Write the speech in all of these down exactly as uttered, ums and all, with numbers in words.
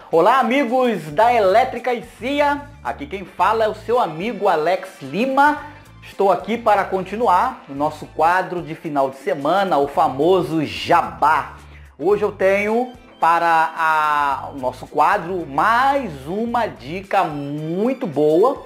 Olá, amigos da Elétrica e C I A, aqui quem fala é o seu amigo Alex Lima. Estou aqui para continuar o nosso quadro de final de semana, o famoso Jabá. Hoje eu tenho para a, o nosso quadro mais uma dica muito boa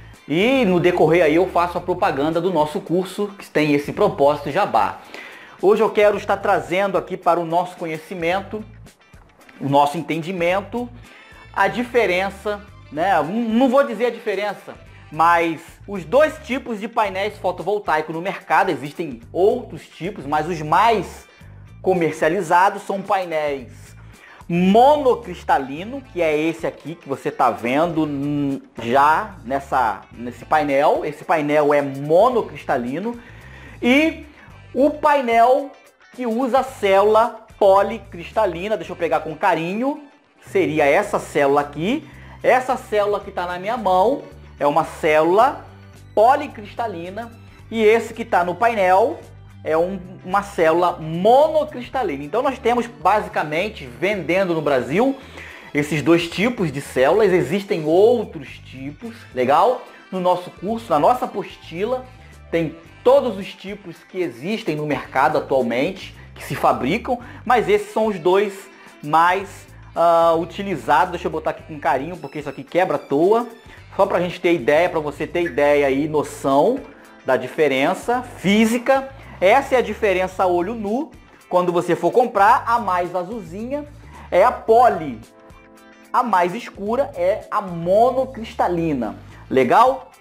e no decorrer aí eu faço a propaganda do nosso curso que tem esse propósito Jabá. Hoje eu quero estar trazendo aqui para o nosso conhecimento, o nosso entendimento, a diferença, né? Não vou dizer a diferença, mas os dois tipos de painéis fotovoltaicos no mercado. Existem outros tipos, mas os mais comercializados são painéis monocristalino, que é esse aqui que você está vendo já nessa, nesse painel. Esse painel é monocristalino. E o painel que usa célula policristalina, deixa eu pegar com carinho, seria essa célula aqui. Essa célula que está na minha mão é uma célula policristalina e esse que está no painel é um, uma célula monocristalina. Então nós temos basicamente vendendo no Brasil esses dois tipos de células. Existem outros tipos, legal? No nosso curso, na nossa apostila, tem todos os tipos que existem no mercado atualmente, que se fabricam, mas esses são os dois mais uh, utilizados. Deixa eu botar aqui com carinho, porque isso aqui quebra à toa. Só para a gente ter ideia, para você ter ideia e noção da diferença física. Essa é a diferença a olho nu. Quando você for comprar, a mais azulzinha é a poli. A mais escura é a monocristalina. Legal?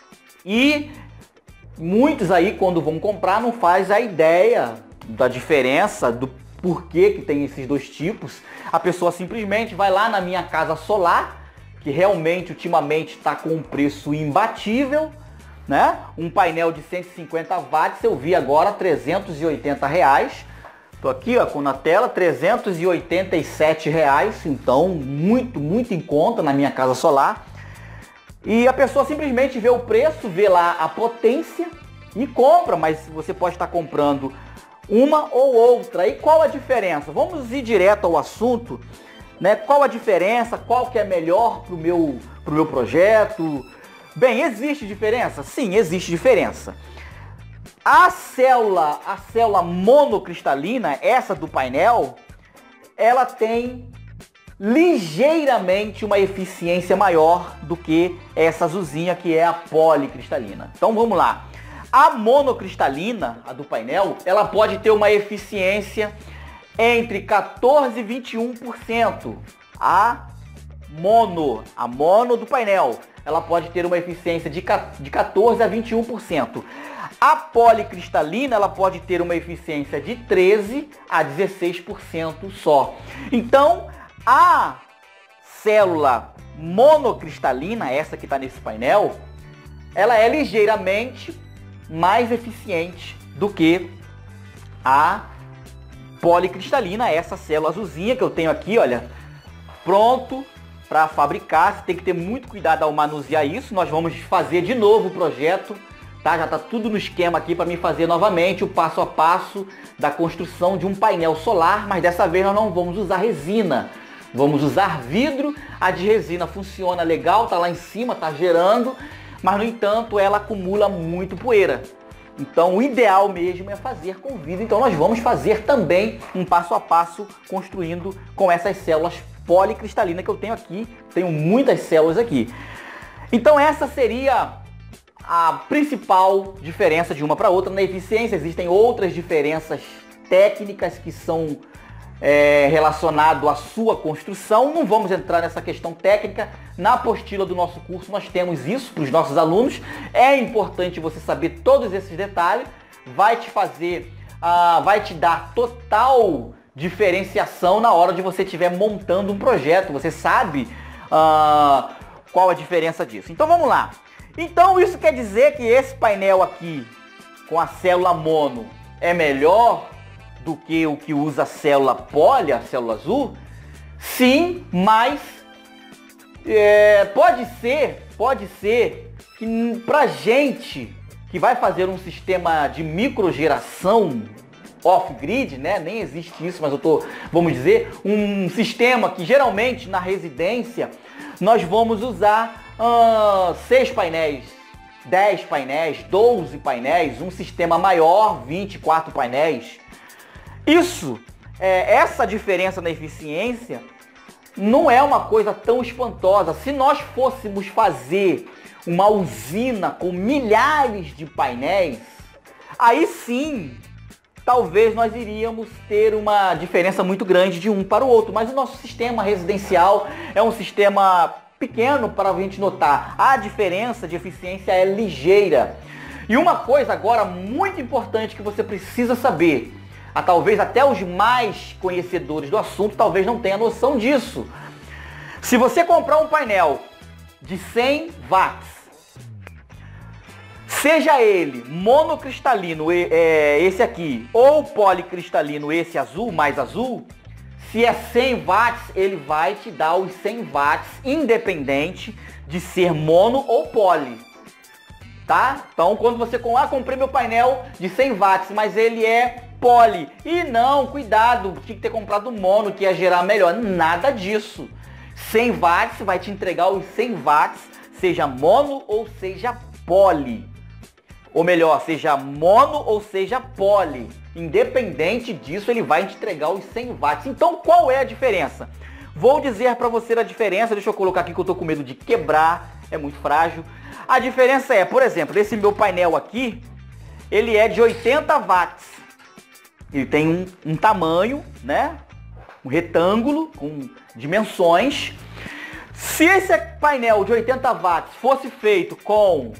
E muitos aí, quando vão comprar, não faz a ideia da diferença, do porquê que tem esses dois tipos. A pessoa simplesmente vai lá na Minha Casa Solar, que realmente ultimamente está com um preço imbatível, né? Um painel de cento e cinquenta watts, eu vi agora trezentos e oitenta reais. Tô aqui, ó, com na tela, trezentos e oitenta e sete reais, então muito, muito em conta na Minha Casa Solar. E a pessoa simplesmente vê o preço, vê lá a potência e compra, mas você pode estar comprando uma ou outra. E qual a diferença? Vamos ir direto ao assunto, né? Qual a diferença? Qual que é melhor para o meu, pro meu projeto? Bem, existe diferença? Sim, existe diferença. A célula, a célula monocristalina, essa do painel, ela tem ligeiramente uma eficiência maior do que essa azulzinha que é a policristalina. Então vamos lá. A monocristalina, a do painel, ela pode ter uma eficiência entre quatorze e vinte e um por cento. A mono, a mono do painel, ela pode ter uma eficiência de quatorze a vinte e um por cento. A policristalina, ela pode ter uma eficiência de treze a dezesseis por cento só. Então, a célula monocristalina, essa que está nesse painel, ela é ligeiramente mais eficiente do que a policristalina, essa célula azulzinha que eu tenho aqui, olha, pronto para fabricar. Você tem que ter muito cuidado ao manusear isso. Nós vamos fazer de novo o projeto, tá? Já está tudo no esquema aqui para mim fazer novamente o passo a passo da construção de um painel solar, mas dessa vez nós não vamos usar resina. Vamos usar vidro. A de resina funciona legal, tá lá em cima, tá gerando, mas no entanto ela acumula muito poeira. Então o ideal mesmo é fazer com vidro. Então nós vamos fazer também um passo a passo construindo com essas células policristalinas que eu tenho aqui. Tenho muitas células aqui. Então essa seria a principal diferença de uma para outra na eficiência. Existem outras diferenças técnicas que são É, relacionado à sua construção. Não vamos entrar nessa questão técnica. Na apostila do nosso curso nós temos isso para os nossos alunos. É importante você saber todos esses detalhes. Vai te fazer, uh, vai te dar total diferenciação na hora de você estiver montando um projeto. Você sabe uh, qual a diferença disso. Então vamos lá. Então isso quer dizer que esse painel aqui com a célula mono é melhor do que o que usa a célula poli, a célula azul? Sim, mas é, pode ser, pode ser que pra gente que vai fazer um sistema de microgeração off-grid, né? Nem existe isso, mas eu tô, vamos dizer, um sistema que geralmente na residência nós vamos usar uh, seis painéis, dez painéis, doze painéis, um sistema maior, vinte e quatro painéis. Isso, é, essa diferença na eficiência não é uma coisa tão espantosa. Se nós fôssemos fazer uma usina com milhares de painéis, aí sim, talvez nós iríamos ter uma diferença muito grande de um para o outro. Mas o nosso sistema residencial é um sistema pequeno para a gente notar. A diferença de eficiência é ligeira. E uma coisa agora muito importante que você precisa saber, a, talvez até os mais conhecedores do assunto talvez não tenham noção disso. Se você comprar um painel de cem watts, seja ele monocristalino, é, esse aqui, ou policristalino, esse azul, mais azul, se é cem watts, ele vai te dar os cem watts, independente de ser mono ou poli. Tá? Então, quando você... Ah, comprei meu painel de cem watts, mas ele é poli. E não, cuidado, tinha que ter comprado mono, que ia gerar melhor. Nada disso. cem watts vai te entregar os cem watts, seja mono ou seja poli. Ou melhor, seja mono ou seja poli. Independente disso, ele vai te entregar os cem watts. Então, qual é a diferença? Vou dizer para você a diferença. Deixa eu colocar aqui que eu tô com medo de quebrar. É muito frágil. A diferença é, por exemplo, esse meu painel aqui, ele é de oitenta watts. Ele tem um, um tamanho, né? Um retângulo com dimensões. Se esse painel de oitenta watts fosse feito com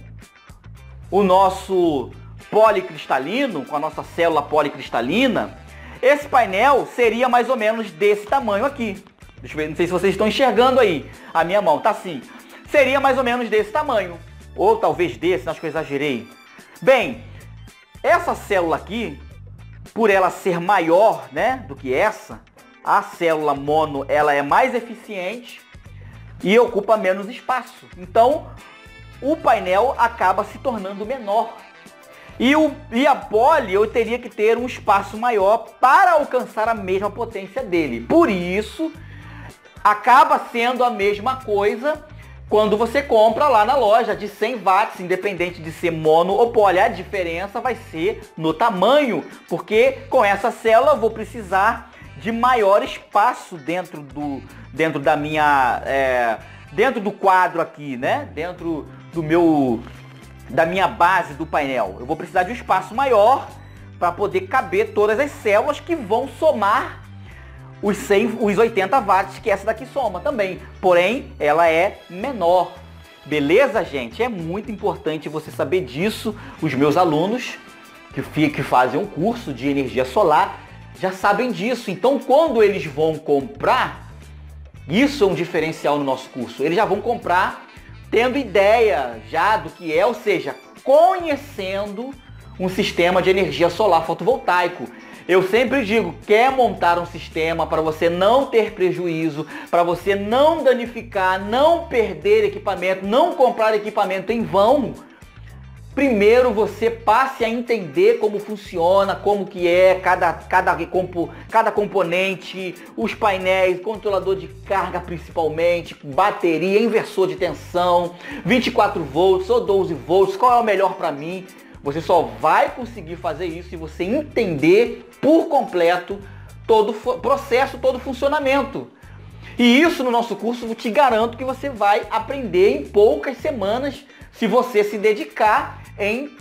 o nosso policristalino, com a nossa célula policristalina, esse painel seria mais ou menos desse tamanho aqui. Deixa eu ver, não sei se vocês estão enxergando aí. A minha mão tá assim. Seria mais ou menos desse tamanho. Ou talvez desse, acho que eu exagerei. Bem, essa célula aqui, por ela ser maior, né, do que essa, a célula mono, ela é mais eficiente e ocupa menos espaço. Então, o painel acaba se tornando menor. E, o, e a poli, eu teria que ter um espaço maior para alcançar a mesma potência dele. Por isso, acaba sendo a mesma coisa quando você compra lá na loja de cem watts, independente de ser mono ou poli. A diferença vai ser no tamanho, porque com essa célula eu vou precisar de maior espaço dentro do, dentro da minha, é, dentro do quadro aqui, né? Dentro do meu, da minha base do painel. Eu vou precisar de um espaço maior para poder caber todas as células que vão somar os, cem, os oitenta watts que essa daqui soma também. Porém, ela é menor. Beleza, gente? É muito importante você saber disso. Os meus alunos que, que fazem um curso de energia solar já sabem disso. Então, quando eles vão comprar, isso é um diferencial no nosso curso. Eles já vão comprar tendo ideia já do que é, ou seja, conhecendo um sistema de energia solar fotovoltaico. Eu sempre digo, quer montar um sistema para você não ter prejuízo, para você não danificar, não perder equipamento, não comprar equipamento em vão, primeiro você passe a entender como funciona, como que é cada, cada, cada componente, os painéis, controlador de carga principalmente, bateria, inversor de tensão, vinte e quatro volts ou doze volts, qual é o melhor para mim. Você só vai conseguir fazer isso se você entender por completo todo o processo, todo o funcionamento. E isso no nosso curso eu te garanto que você vai aprender em poucas semanas se você se dedicar em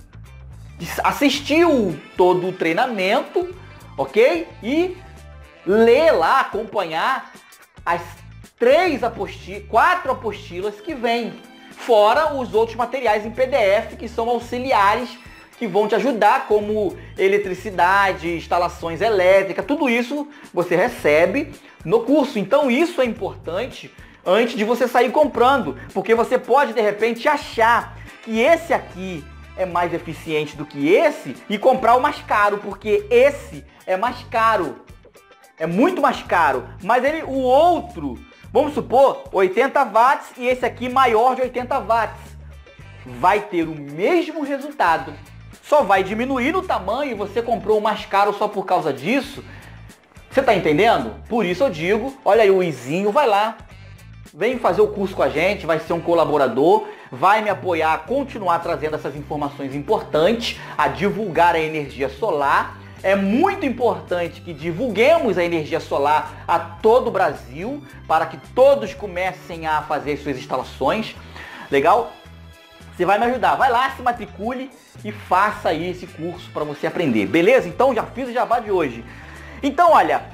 assistir o, todo o treinamento, ok? E ler lá, acompanhar as três apostilas, quatro apostilas que vêm, fora os outros materiais em P D F que são auxiliares que vão te ajudar, como eletricidade, instalações elétricas, tudo isso você recebe no curso. Então isso é importante antes de você sair comprando, porque você pode de repente achar que esse aqui é mais eficiente do que esse e comprar o mais caro, porque esse é mais caro, é muito mais caro, mas ele, o outro, vamos supor, oitenta watts e esse aqui maior de oitenta watts, vai ter o mesmo resultado. só vai diminuir no tamanho e você comprou o mais caro só por causa disso. Você tá entendendo? Por isso eu digo, olha aí o Izinho, vai lá, vem fazer o curso com a gente, vai ser um colaborador, vai me apoiar a continuar trazendo essas informações importantes, a divulgar a energia solar. É muito importante que divulguemos a energia solar a todo o Brasil, para que todos comecem a fazer as suas instalações. Legal? Você vai me ajudar. Vai lá, se matricule e faça aí esse curso para você aprender. Beleza? Então já fiz o jabá de hoje. Então, olha,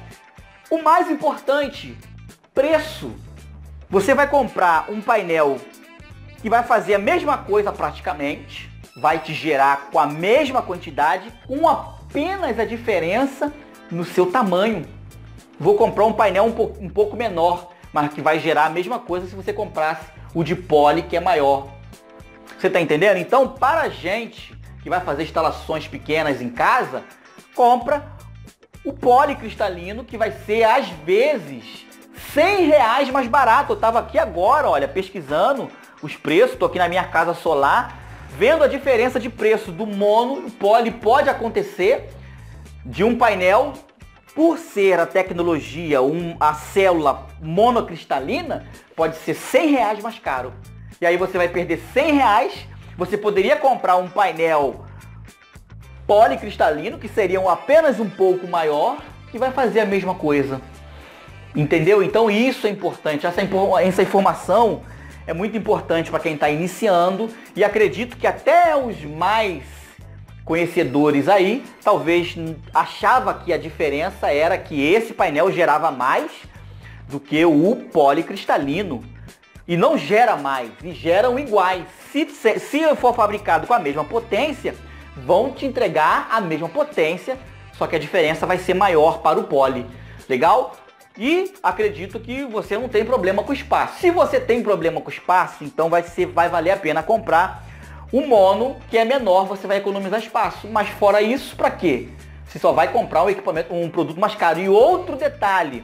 o mais importante, preço. Você vai comprar um painel que vai fazer a mesma coisa praticamente, vai te gerar com a mesma quantidade, com apenas a diferença no seu tamanho. Vou comprar um painel um pouco, um pouco menor, mas que vai gerar a mesma coisa se você comprasse o de poli, que é maior. Você está entendendo? Então, para a gente que vai fazer instalações pequenas em casa, compra o policristalino, que vai ser, às vezes, cem reais mais barato. Eu estava aqui agora, olha, pesquisando os preços, estou aqui na minha casa solar, vendo a diferença de preço do mono. O poli pode acontecer de um painel, por ser a tecnologia, um, a célula monocristalina, pode ser cem reais mais caro. E aí você vai perder cem reais, você poderia comprar um painel policristalino, que seria apenas um pouco maior, e vai fazer a mesma coisa. Entendeu? Então isso é importante, essa, essa informação é muito importante para quem está iniciando, e acredito que até os mais conhecedores aí, talvez achava que a diferença era que esse painel gerava mais do que o policristalino. E não gera mais, e geram iguais. Se, se for fabricado com a mesma potência, vão te entregar a mesma potência, só que a diferença vai ser maior para o poli. Legal? E acredito que você não tem problema com espaço. Se você tem problema com espaço, então vai, ser, vai valer a pena comprar o mono, que é menor, você vai economizar espaço. Mas fora isso, para quê? Você só vai comprar um equipamento, um produto mais caro. E outro detalhe,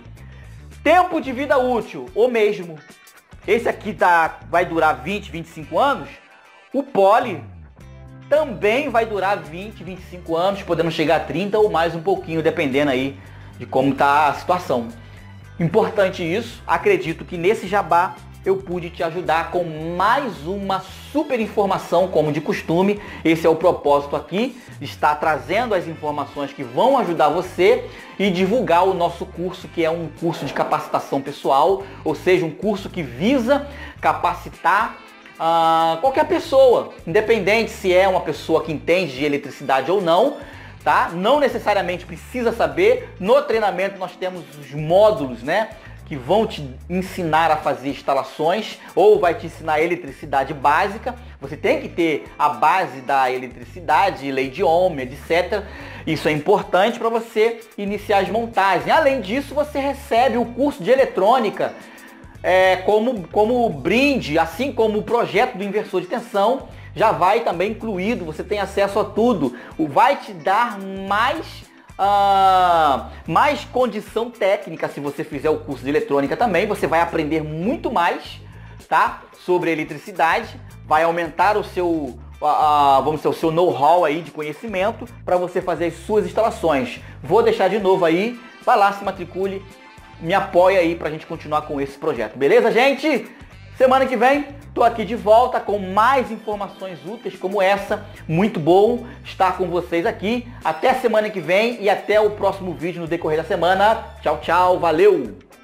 tempo de vida útil, o mesmo. Esse aqui tá, vai durar vinte, vinte e cinco anos. O poli também vai durar vinte, vinte e cinco anos, podendo chegar a trinta ou mais um pouquinho, dependendo aí de como tá a situação. Importante isso, acredito que nesse jabá eu pude te ajudar com mais uma super informação, como de costume. Esse é o propósito aqui, estar trazendo as informações que vão ajudar você e divulgar o nosso curso, que é um curso de capacitação pessoal, ou seja, um curso que visa capacitar uh, qualquer pessoa, independente se é uma pessoa que entende de eletricidade ou não, tá? Não necessariamente precisa saber. No treinamento nós temos os módulos, né, que vão te ensinar a fazer instalações, ou vai te ensinar eletricidade básica. Você tem que ter a base da eletricidade, lei de Ohm, etcétera. Isso é importante para você iniciar as montagens. Além disso, você recebe o curso de eletrônica é, como, como brinde, assim como o projeto do inversor de tensão já vai também incluído. Você tem acesso a tudo. Vai te dar mais... Uh, mais condição técnica. Se você fizer o curso de eletrônica também, você vai aprender muito mais, tá, sobre eletricidade, vai aumentar o seu, uh, uh, vamos dizer, o seu know-how aí de conhecimento para você fazer as suas instalações. Vou deixar de novo aí, vai lá, se matricule, me apoia aí pra gente continuar com esse projeto, beleza, gente? Semana que vem, tô aqui de volta com mais informações úteis como essa. Muito bom estar com vocês aqui. Até semana que vem e até o próximo vídeo no decorrer da semana. Tchau, tchau, valeu!